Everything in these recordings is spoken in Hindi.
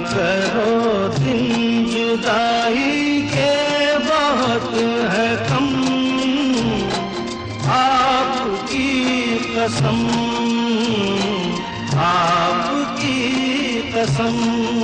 करो दिन जुदाई के बहुत है कम, आपकी कसम, आपकी कसम।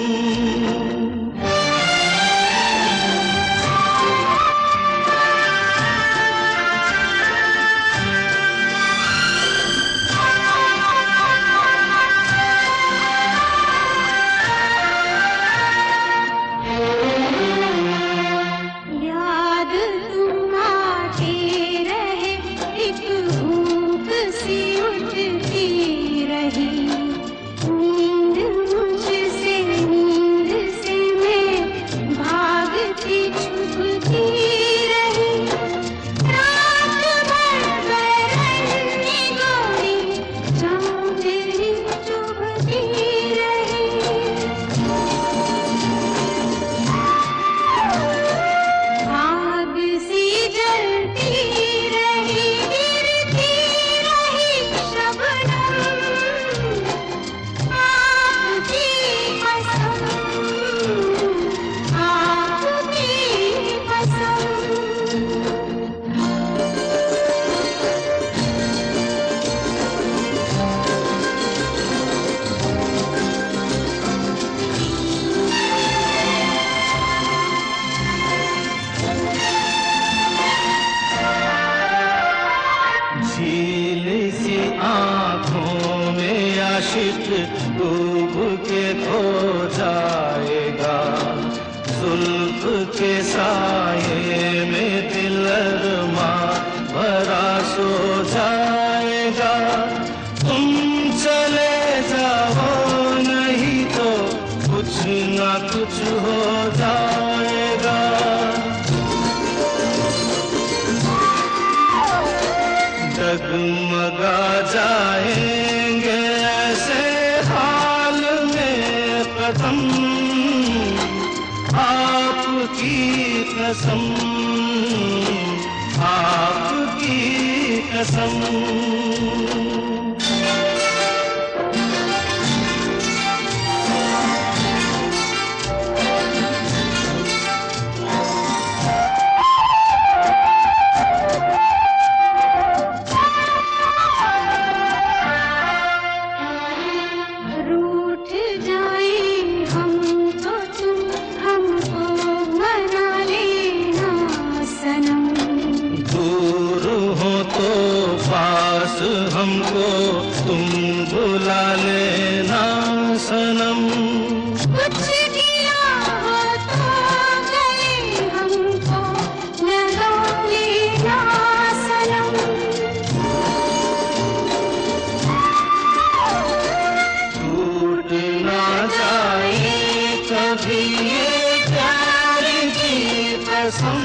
डूब के खो जाएगा, जुल्फ के साये में दिल अरमा भरा सो जाएगा। तुम चले जाओ नहीं तो कुछ ना कुछ हो जाएगा। डगमगा जाएंगे ऐसे हाल में कदम, आपकी कसम, आपकी कसम। हमको तुम बुला लेना सनम, कुछ गिला हो तो गले हमको लगा लेना सनम। टूट ना जाए कभी ये प्यार की कसम,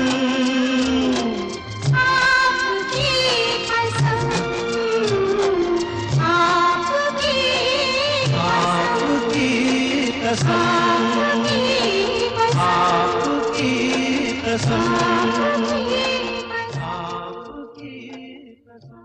आपकी कसम, आपकी कसम।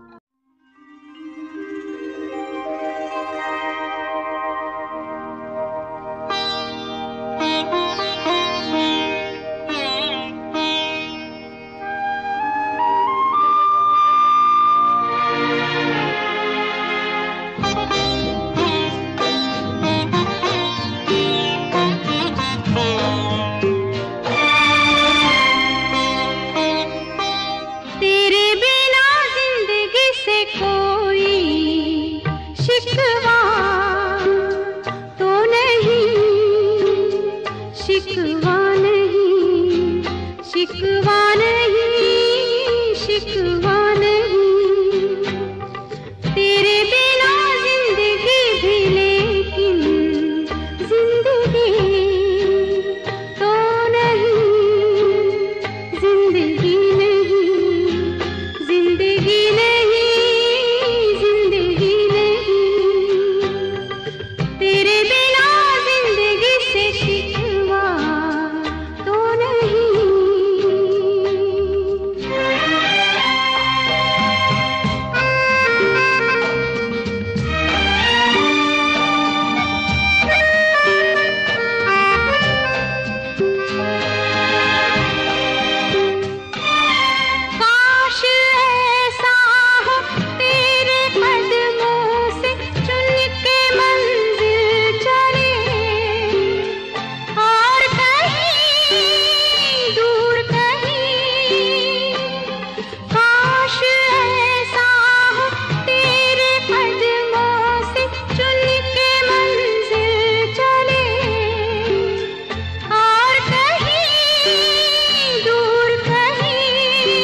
दूर कहीं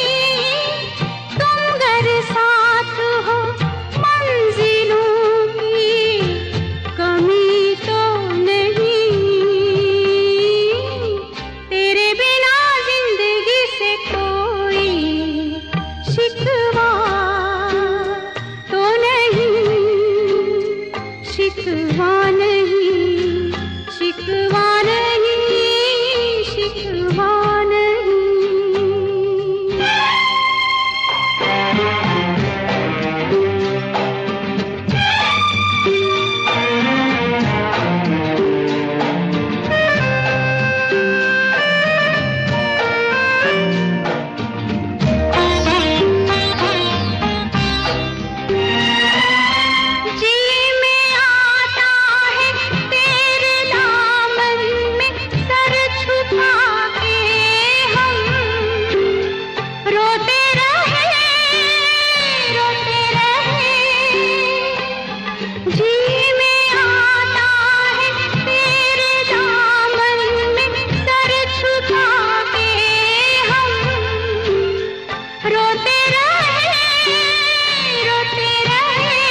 तुम घर साथ हो, मंजिलों की कमी तो नहीं। तेरे बिना जिंदगी से कोई शिकवा तो नहीं, शिकवा नहीं, शिकवा नहीं, शिकवा नहीं। जी में आता है तेरे दामन में सर छुपा के हम रोते रहे, रोते रहे। जी में आता है तेरे दामन में सर छुपा के हम रोते रहे, रोते रहे।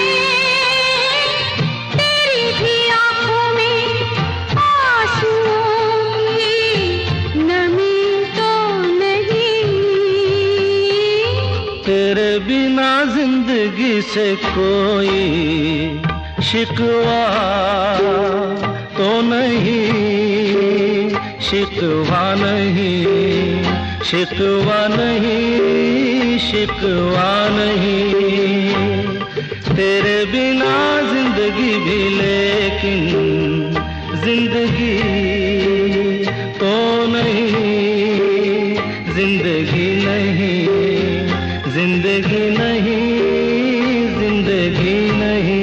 तेरी भी आंखों में आंसुओं की नमी तो नहीं। तेरे बिना जिंदगी से कोई शिकवा तो नहीं, शिकवा नहीं, शिकवा नहीं, शिकवा नहीं। तेरे बिना जिंदगी भी लेकिन जिंदगी तो नहीं, जिंदगी नहीं, जिंदगी नहीं, जिंदगी नहीं।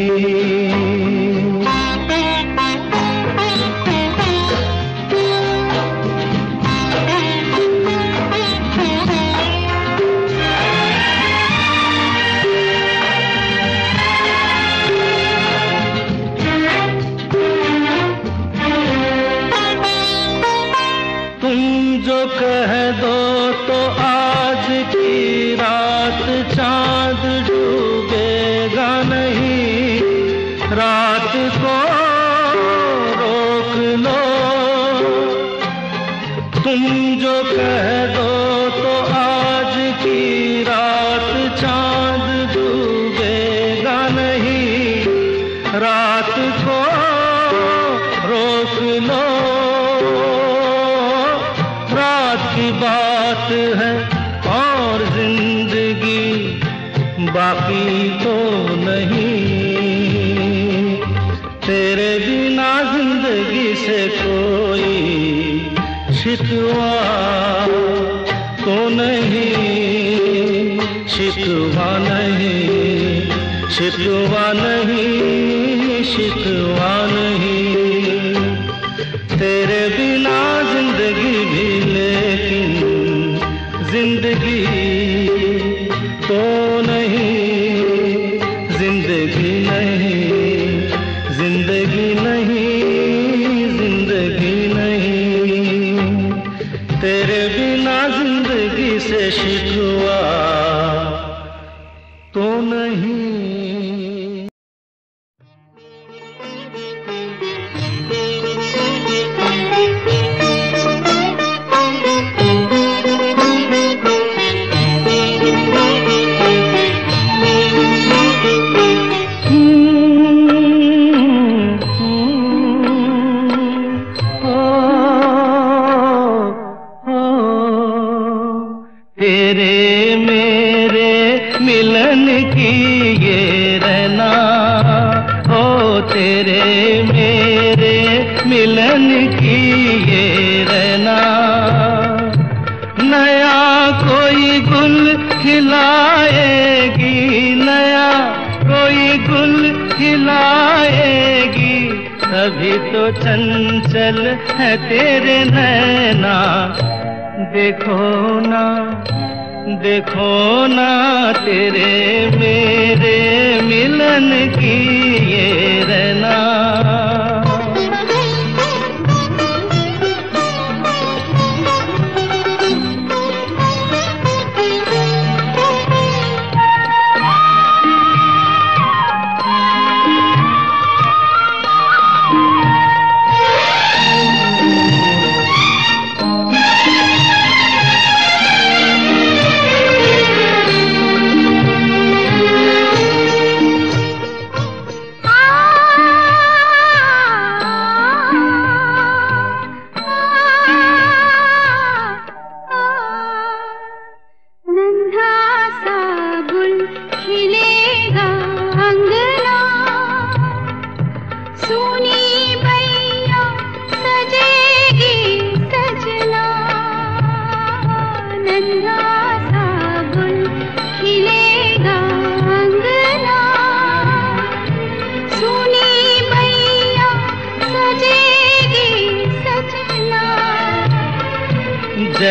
तुम जो कह दो तो आज की रात चांद डूबेगा नहीं, रात को रोक लो। तुम जो कह दो तो आज की रात चांद डूबेगा नहीं, रात को रोक लो। रात की बात है और जिंदगी बाकी तो नहीं। तेरे बिना जिंदगी से कोई शिकवा तो नहीं, शिकवा नहीं, शिकवा नहीं, शिकवा नहीं। तेरे बिना जिंदगी भी लेकिन जिंदगी तो नहीं, जिंदगी नहीं, जिंदगी नहीं, जिंदगी नहीं। तेरे बिना जिंदगी से शिकवा तो नहीं। तेरे मेरे मिलन की ये रहना, ओ तेरे मेरे मिलन की ये रहना। नया कोई गुल खिलाएगी, नया कोई गुल खिलाएगी, तभी तो चंचल है तेरे नैना। देखो ना, देखो ना तेरे मेरे मिलन की ये रहना।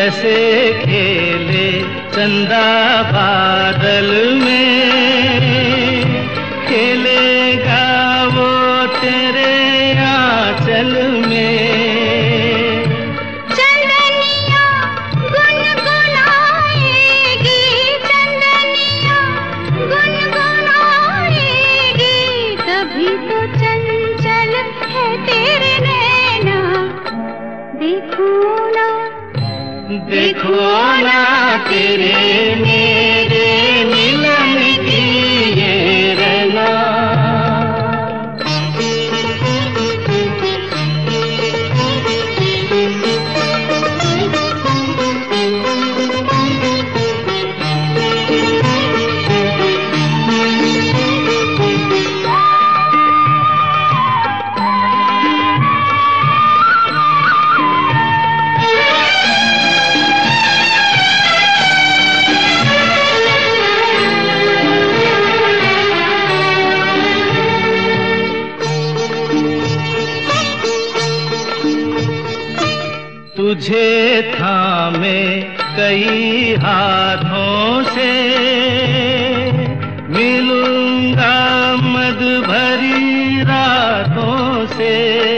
जैसे खेले चंदा बादल में, खेलेगा वो तेरे आंचल में। चंदनिया गुनगुनाएगी, चंदनिया गुनगुनाएगी, तभी तो चंचल है तेरे नैना। देखो ना, देखो ना तेरे मेरे मिलन की ये रना। तुझे थामे कई हाथों से, मिलूंगा मद भरी रातों से।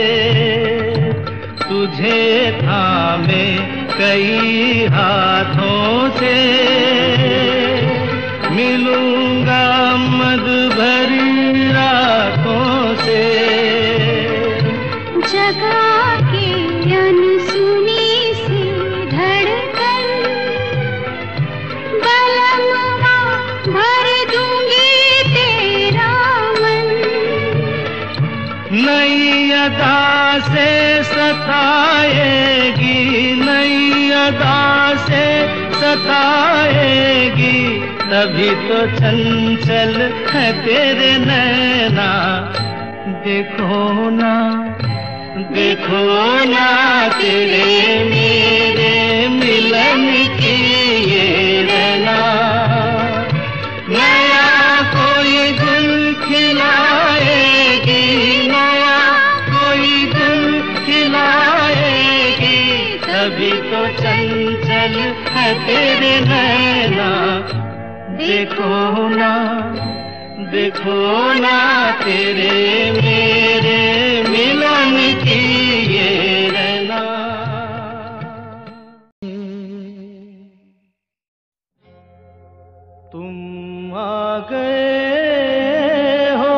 तुझे थामे कई हाथों से, मिलूंगा मद भरी रातों से। जगा के अनसुनी सी धड़कन, बलनुमा भर दूंगी तेरा मन। नई अदा से सताएगी, नई अदा से सताएगी, तभी तो चंचल है तेरे नैना। देखो ना, देखो ना तेरे मेरे मिलन की ये रना। नया कोई गुल खिलाएगी, नया कोई गुल खिलाएगी, तभी तो चंचल है तेरे नैना। देखो ना, देखो ना तेरे मेरे मिलन की ये रना। तुम आ गए हो,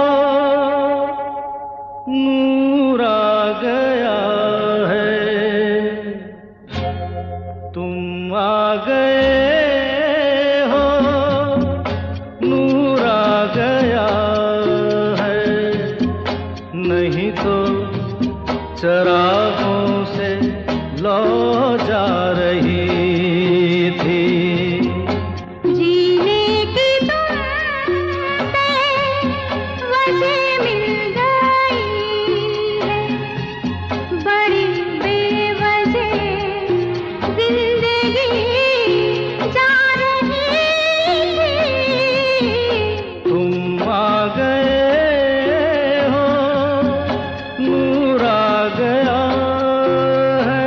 नूर आ गया है। तुम आ गए हो, नूर आ गया है। नहीं तो चरागों से लौ जा रही थी। जीने की तुमसे वजह मिल गई है, बड़ी बेवजह जिंदगी जा रही थी। तुम आ गए हो, नूर आ गया है।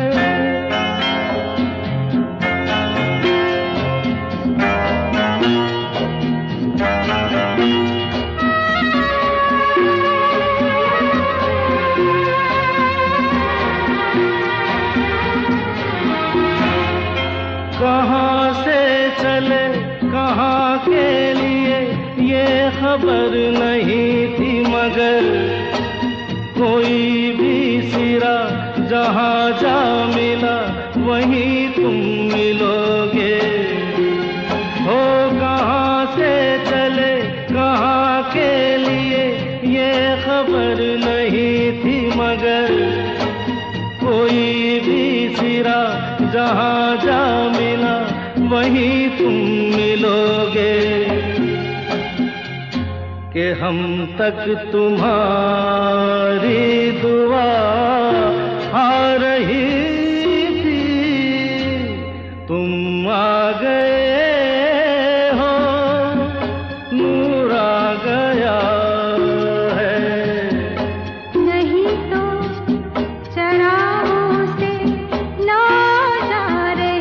कहाँ से चले कहाँ के लिए ये खबर नहीं थी, मगर कोई भी सिरा जहाँ जा मिला वहीं तुम मिलोगे। हो कहाँ से चले कहाँ के लिए ये खबर नहीं थी, मगर कोई भी सिरा जहाँ जा मिला वहीं तुम मिलोगे। कि हम तक तुम्हारी दुआ आ रही थी। तुम आ गए हो, नूर आ गया है। नहीं तो चरागों से लौ जा रही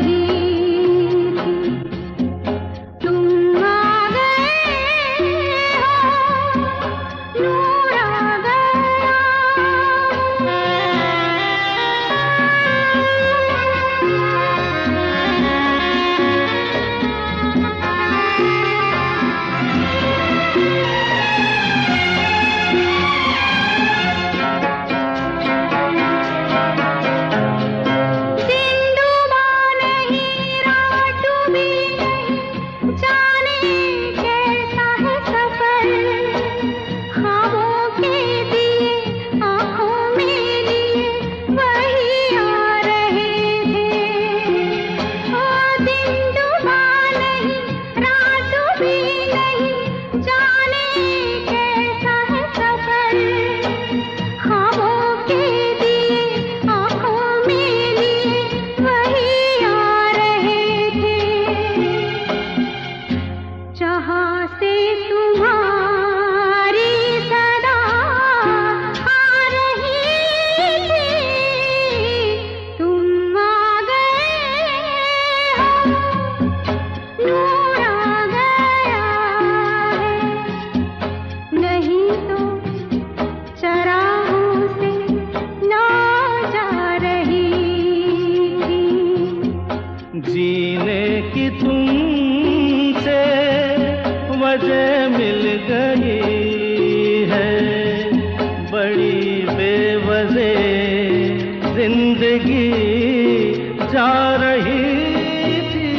जीने की तुमसे वजह मिल गई है, बड़ी बेवजह जिंदगी जा रही थी,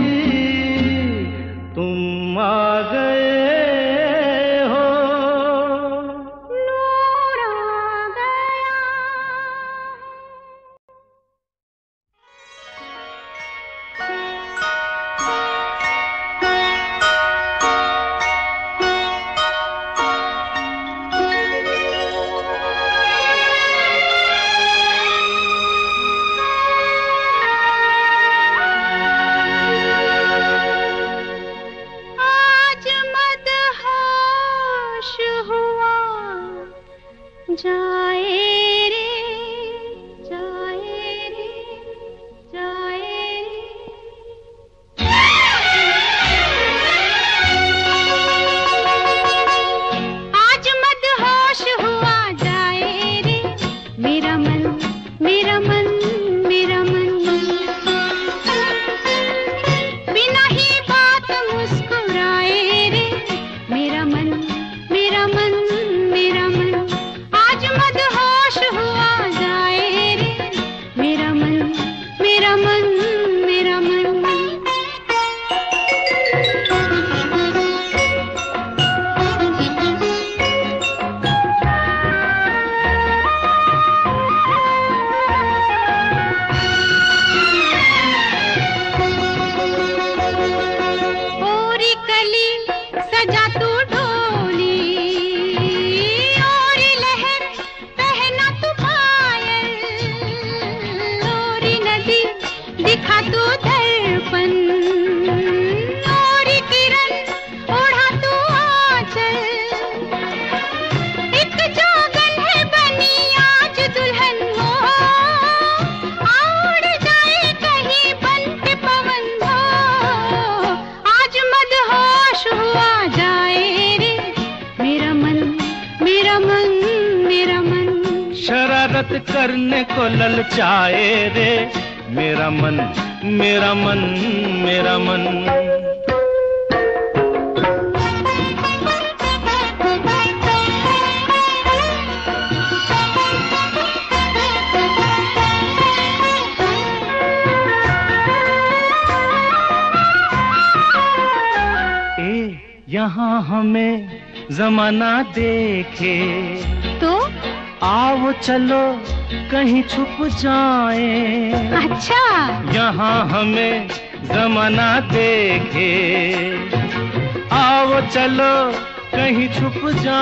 तुम आ गए हो। नूर आ गया। आज मदहोश हुआ, जाए रे जाए रे जाए रे। आज मदहोश हुआ, जाए रे मेरा मन मेरा मन मेरा मन। बिना ही बात मुस्कुराए रे मेरा मन मेरा मन मेरा मन। आज मदहोश हुआ, जाए रे मेरा मन मेरा मन मेरा मन। ओरी कली सजा तू ढोली, ओरी लहर पहना तू पायल, ओरी नदी दिखा तू दर्पण, ओरी किरण ओढ़ा तू आंचल। एक जोगन है बनी आज दुल्हन हो, उड़ जाए कहीं बन के पवन हो। आज मदहोश हुआ, जाए रे मेरा मन मेरा मन मेरा मन। शरारत करने को ललचाए रे मेरा मन मेरा मन मेरा मन। यहाँ हमें जमाना देखे, तो आओ चलो कहीं छुप जाएं। अच्छा, यहाँ हमें जमाना देखे, आओ चलो कहीं छुप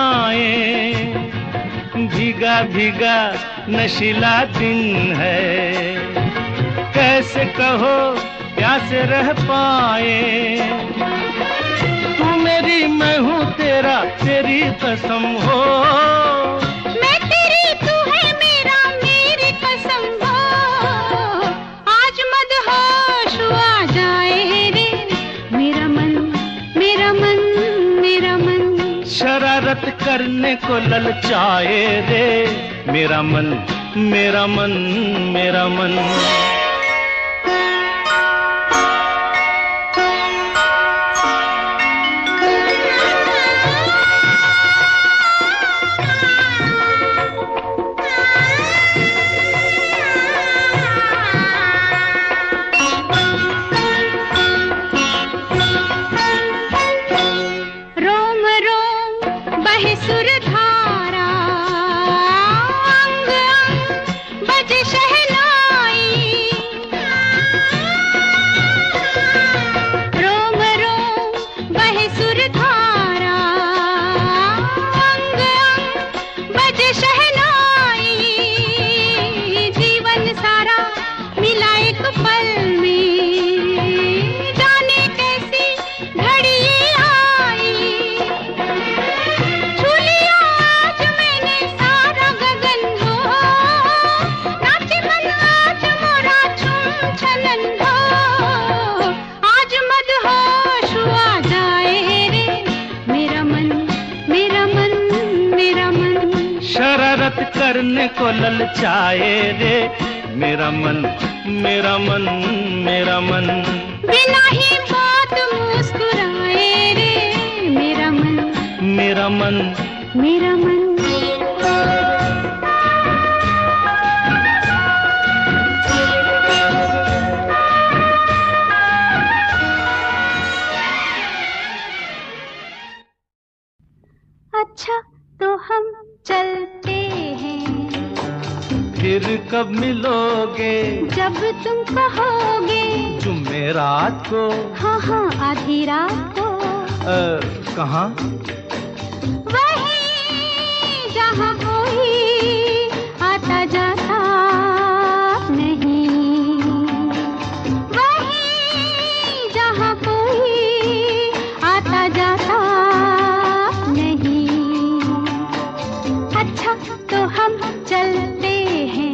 जाएं। भीगा भीगा नशीला दिन है, कैसे कहो प्यासे रह पाए। तू मेरी मैं हूँ तेरा, तेरी कसम हो। मैं तेरी तू है मेरा, मेरी कसम हो। आज मदहोश हुआ, जाए रे मेरा मन मेरा मन मेरा मन। शरारत करने को ललचाए रे मेरा मन मेरा मन मेरा मन। रोम रोम बहे सुर धारा, अंग अंग बजे शहनाई। रोम रोम बहे सुर धारा, अंग अंग बजे शहनाई। जीवन सारा मिला एक पल में, जाने कैसी घड़ी ये आई। छू लिया आज मैंने सारा गगन हो, नाचे मन आज मोरा छूम छलन हो। आज मदहोश हुआ, जाए रे मेरा मन मेरा मन मेरा मन। शरारत करने को ललचाए रे मेरा मन, मेरा मन, मेरा मन। बिना ही बात मुस्कुराए रे मेरा मन, मेरा मन, मेरा मन। अच्छा तो हम चलते हैं, फिर कब मिलोगे? जब तुम कहोगे। जुमेरात को? हाँ हाँ आधी रात को। कहाँ? वहीं जहाँ कोई आता जाता नहीं, वहीं जहाँ कोई आता जाता नहीं। अच्छा तो हम चलते हैं।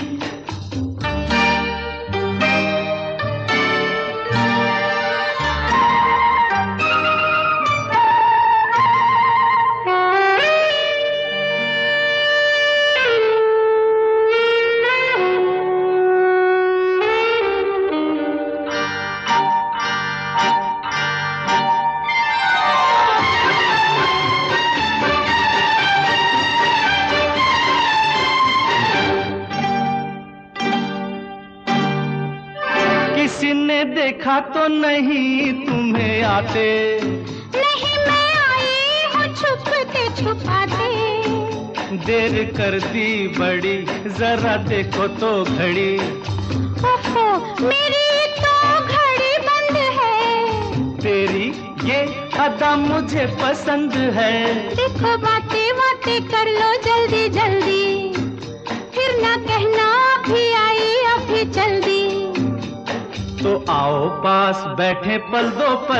किसी ने देखा तो नहीं तुम्हें आते? नहीं मैं आई हूँ छुपते छुपाते। देर कर दी बड़ी, जरा देखो तो घड़ी। ओहो मेरी तो घड़ी बंद है। तेरी ये अदा मुझे पसंद है। देखो बातें बातें कर लो जल्दी जल्दी, फिर ना कहना अभी आई अभी जल्दी। तो आओ पास बैठे पल दो पल।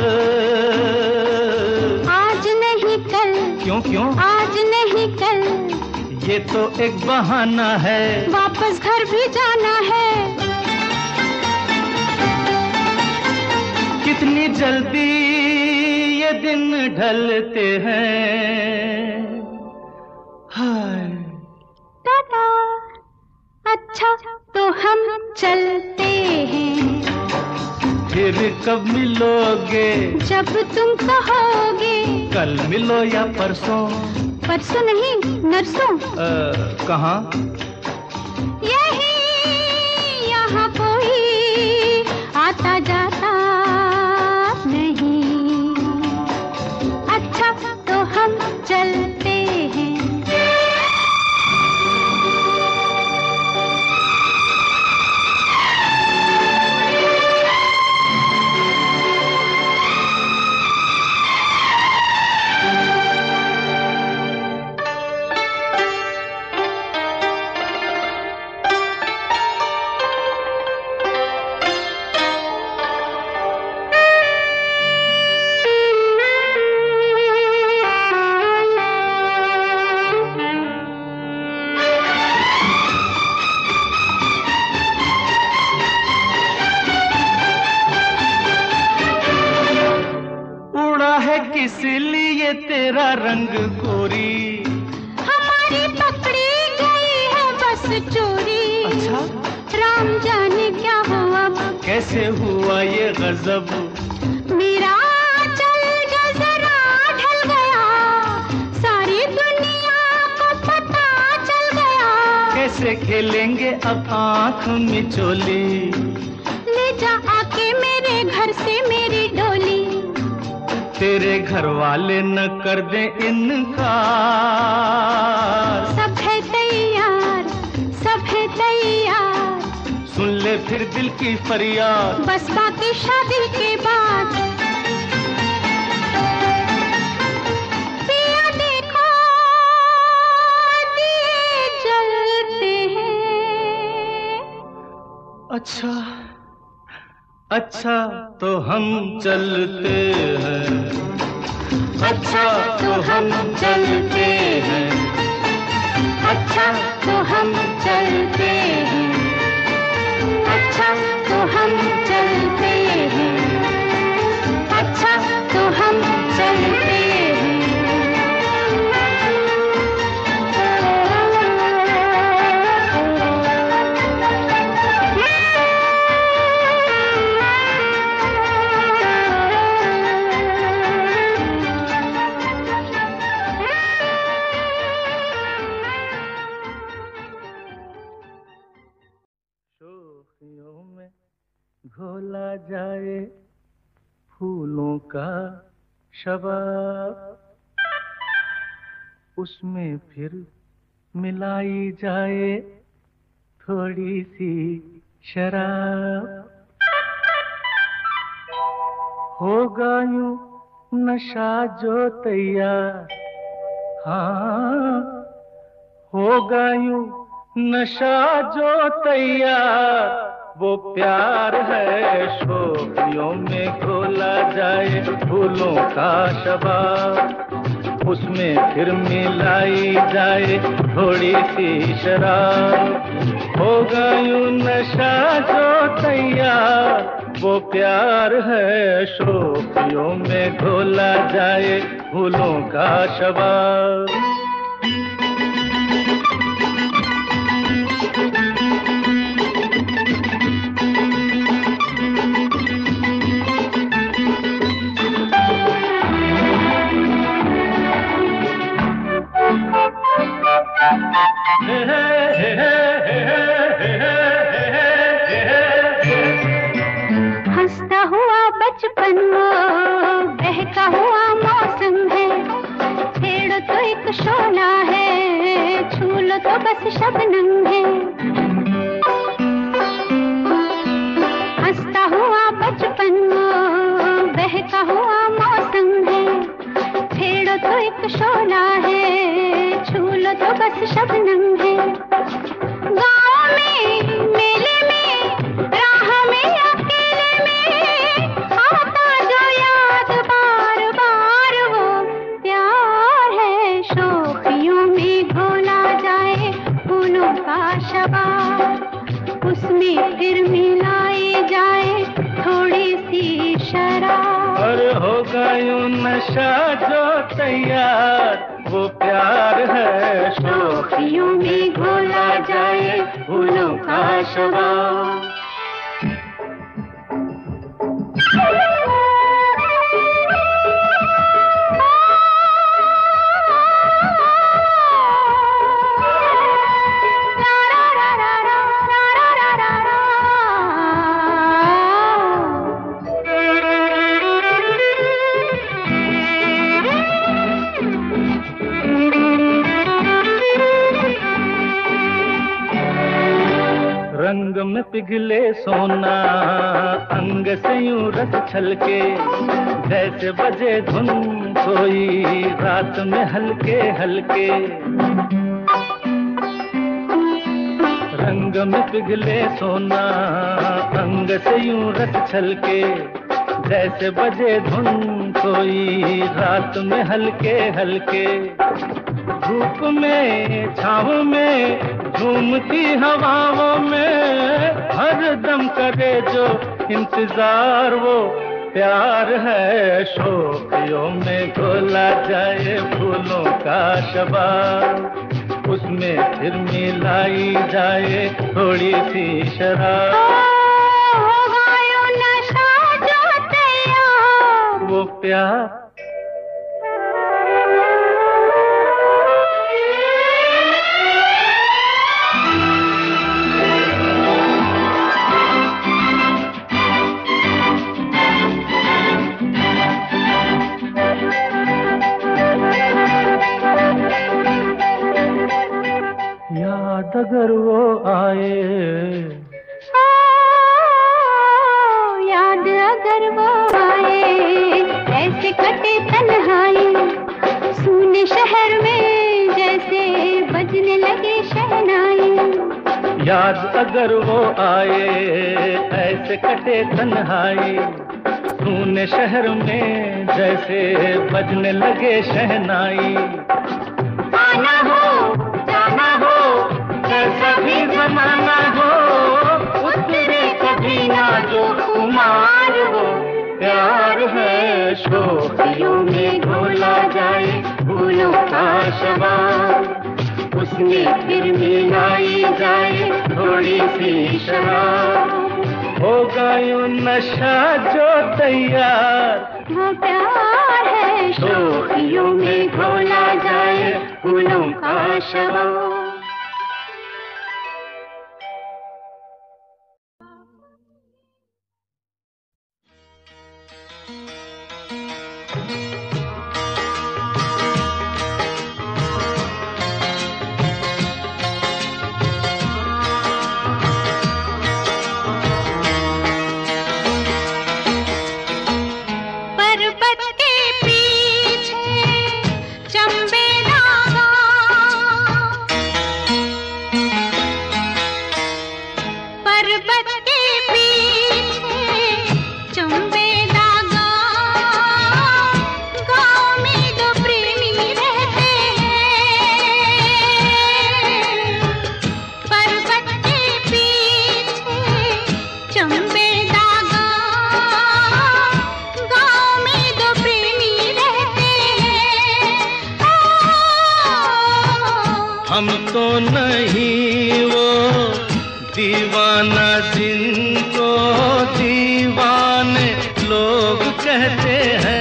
आज नहीं कल। क्यों क्यों? आज नहीं कल। ये तो एक बहाना है, वापस घर भी जाना है। कितनी जल्दी ये दिन ढलते हैं। हाय टाटा। अच्छा तो हम चलते हैं, फिर कब मिलोगे? जब तुम कहोगे। कल मिलो या परसों? परसों नहीं नरसों। कहाँ? यही यहाँ कोई आता जाता नहीं। अच्छा तो हम चलते हैं। इसलिए तेरा रंग गोरी, हमारी पकड़ी गई है बस चोरी। अच्छा राम जाने क्या हुआ, कैसे हुआ ये गजब। मेरा चल जो जरा ढल गया, सारी दुनिया को पता चल गया। कैसे खेलेंगे अब आँख मिचोली, ले जा आके मेरे घर से मेरी डोली। तेरे घर वाले न कर दे इनकार। सब है तैयार, सब है तैयार। सुन ले फिर दिल की फरियाद, बस बाकी शादी के बाद। पिया देखो दिए जलते हैं। अच्छा अच्छा तो हम चलते हैं, अच्छा तो हम चलते हैं, अच्छा तो हम चलते हैं, अच्छा तो हम चलते हैं, अच्छा तो हम चलते हैं। फूलों का शबाब, उसमें फिर मिलाई जाए थोड़ी सी शराब, होगा यूं नशा जो तैयार, हाँ होगा यूं नशा जो तैयार, वो प्यार है शोखियों में घोला जाए फूलों का शबाब, उसमें फिर मिलाई जाए थोड़ी सी शराब, होगा यूं नशा जो तैयार, वो प्यार है शोखियों में घोला जाए फूलों का शबाब। हंसता हुआ बचपन वो बहका हुआ मौसम है, छेड़ो तो एक शोला है, छू लो तो बस शबनम है। हंसता हुआ बचपन वो बहका हुआ मौसम है, छेड़ो तो एक शोला है, छू लो तो बस शबनम है। गाँव में मेले में राह में अकेले में आता जो याद बार बार, वो प्यार है शोखियों में घोला जाए फूलों का शबाब, उसमें फिर मिलाई जाए थोड़ी सी शराब, और होगा यूं नशा जो तैयार, वो प्यार है शोखियों में घोला जाए फूलों का शबाब। रंग में पिघले सोना अंग से यूं रस छलके, जैसे बजे धुन कोई रात में हल्के हल्के, रंग में पिघले सोना अंग से यूं रस छलके, जैसे बजे धुन कोई रात में हल्के हल्के, धूप में छाँव में झूमती हवाओं में हर दम करे जो इंतजार, वो प्यार है शोखियों में घोला जाए फूलों का शबाब, उसमें फिर मिलाई जाए थोड़ी सी शराब, होगा यूं नशा जो तैयार, वो प्यार याद अगर वो आए, याद अगर वो आए, ऐसे कटे तन्हाई सूने शहर में जैसे बजने लगे शहनाई, याद अगर वो आए ऐसे कटे तन्हाई सूने शहर में जैसे बजने लगे शहनाई, आना हो जाना हो कैसा भी जमाना हो उतरे कभी ना जो कुमार, वो प्यार है शोखियों में घोला जाए फूलों का शबाब, उसमें फिर मिलाई जाए थोड़ी सी शराब, होगा यूं नशा जो तैयार, वो प्यार है शोखियों में घोला जाए फूलों का शबाब। कहते हैं।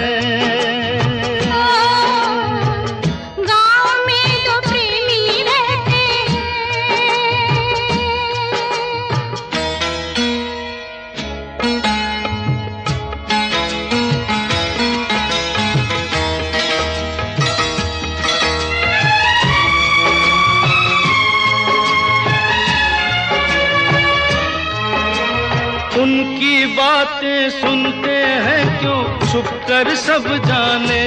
उनकी बातें सुनते हैं क्यों छुप कर सब जाने,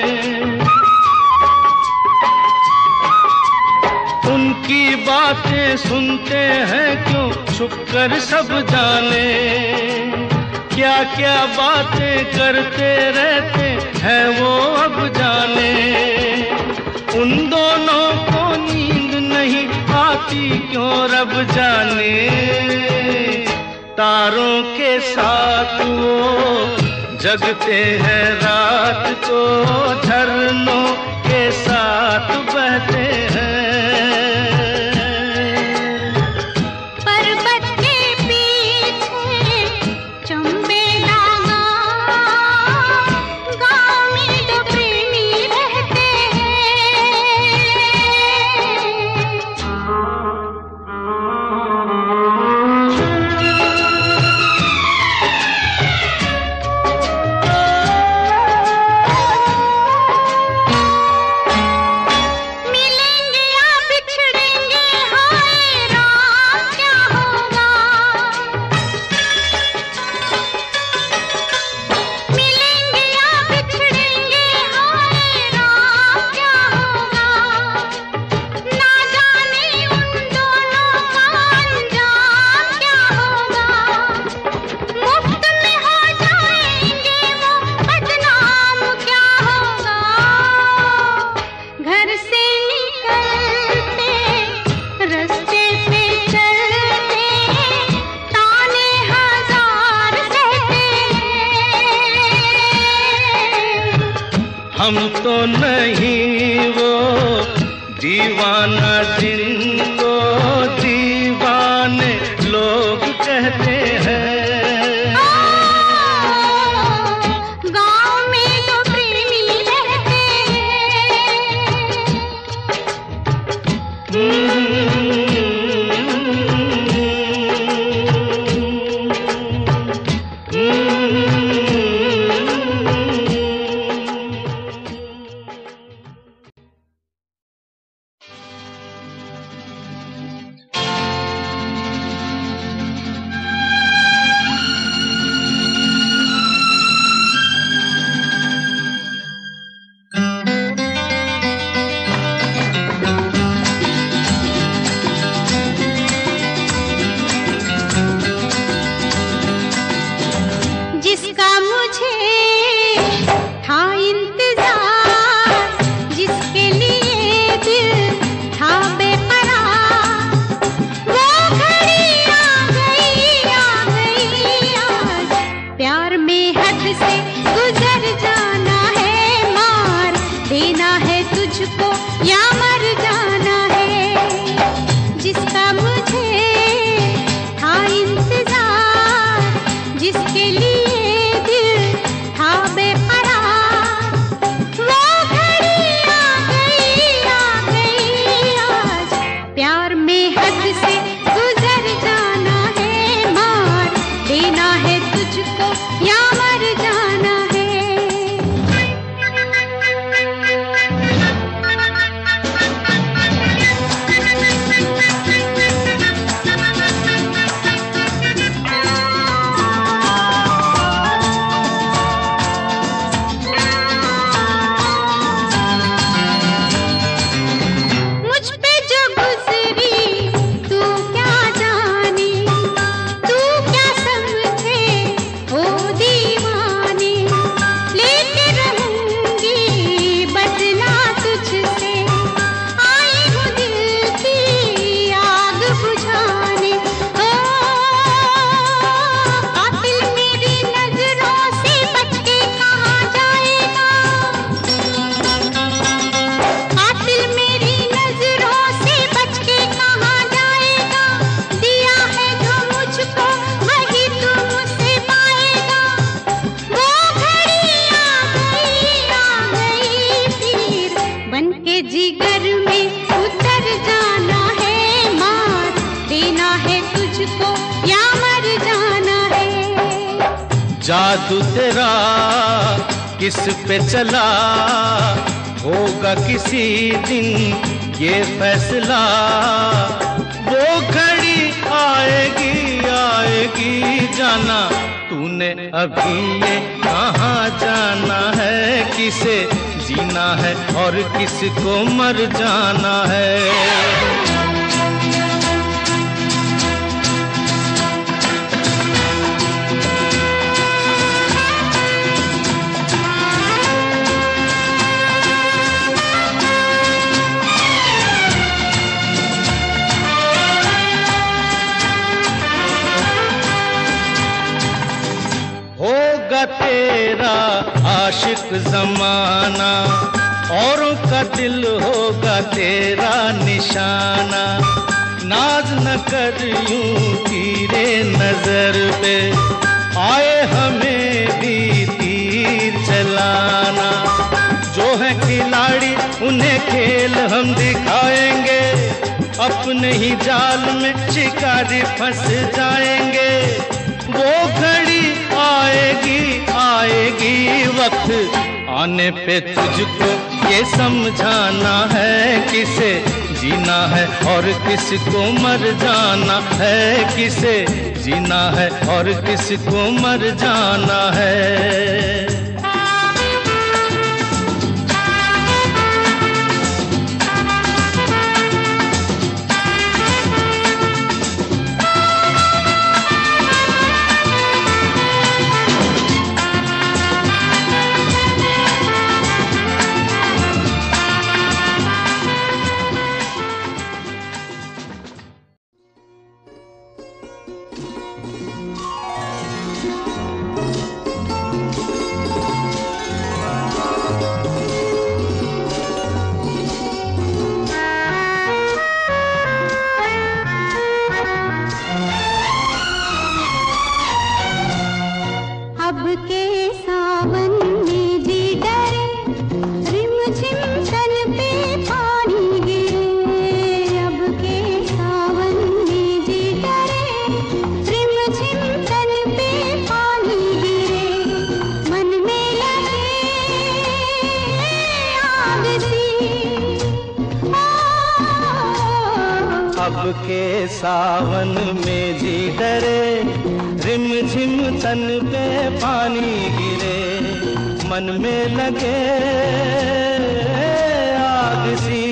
उनकी बातें सुनते हैं क्यों छुप कर सब जाने। क्या क्या बातें करते रहते हैं वो अब जाने। उन दोनों को नींद नहीं आती क्यों रब जाने। तारों के साथ वो जगते हैं रात को, झरनों के साथ बहते हैं। पर्वत के पीछे चंबेला गाँव में दो प्रेमी रहते हम तो नहीं वो दीवाना जिनको दीवाने लोग कहते हैं। गाँव में दो प्रेमी रहते जिसका मुझे था इंतजार, जिसके लिए दिल था बेकरार, वो घड़ी आ गई आज। प्यार में हद से गुजर जाना है, मार देना है तुझको या मर जाना है। जिसका मुझे था इंतजार, जिसके लिए देना है तुझको या मर जाना है। जादू तेरा किस पे चला, होगा किसी दिन ये फैसला। वो घड़ी आएगी आएगी जाना, तूने अभी ये कहाँ जाना है। किसे जीना है और किसको मर जाना है। होगा तेरा आशिक जमाना, औरों का दिल होगा तेरा निशाना। नाज न कर यूं तीरे नजर पे, आए हमें भी तीर चलाना। जो है खिलाड़ी उन्हें खेल हम दिखाएंगे, अपने ही जाल में शिकारी फंस जाएंगे। वो घड़ी आएगी आएगी, वक्त आने पे तुझको ये समझाना है। किसे जीना है और किसको मर जाना है। किसे जीना है और किसको मर जाना है। अब के सावन में जी डरे, रिम झिम तन पे पानी गिरे। मन में लगे आग सी,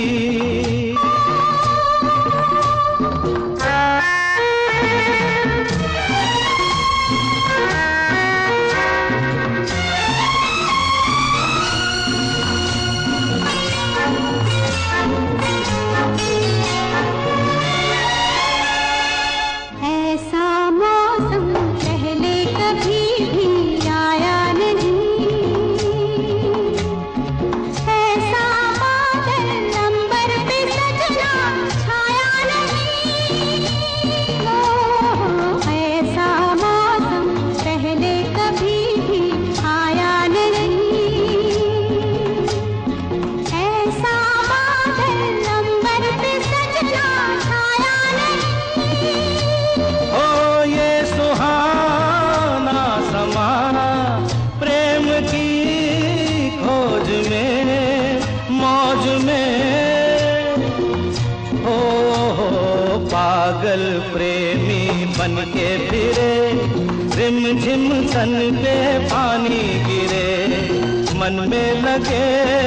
पागल प्रेमी बन के फिरे, रिम झिम तन पे पानी गिरे। मन में लगे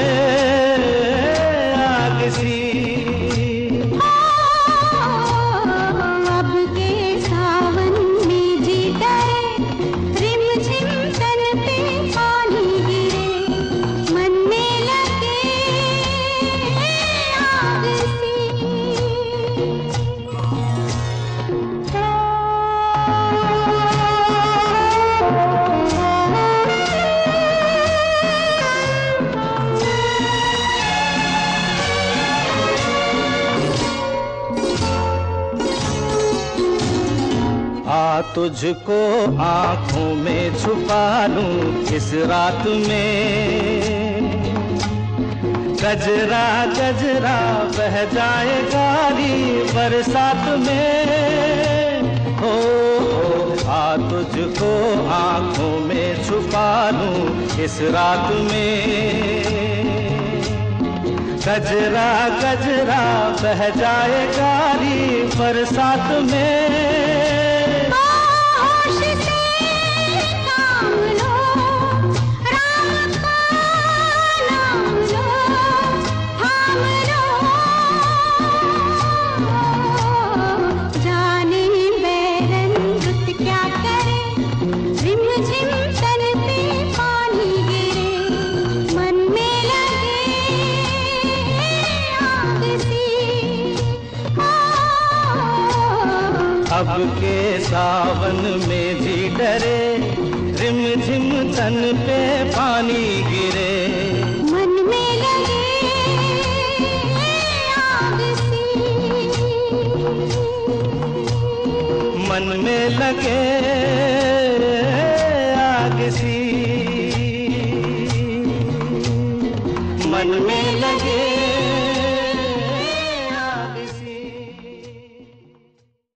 आग सी, तुझको आँखों में छुपा लूं इस रात में। गजरा गजरा बह जाए गारी बरसात में। हो आ तुझको आंखों में छुपा लूं इस रात में। गजरा गजरा बह जाए गारी बरसात में। अब के सावन में भी डरे, रिम झिम तन पे पानी गिरे। मन में लगे आग सी, मन में लगे आग सी, मन में लगे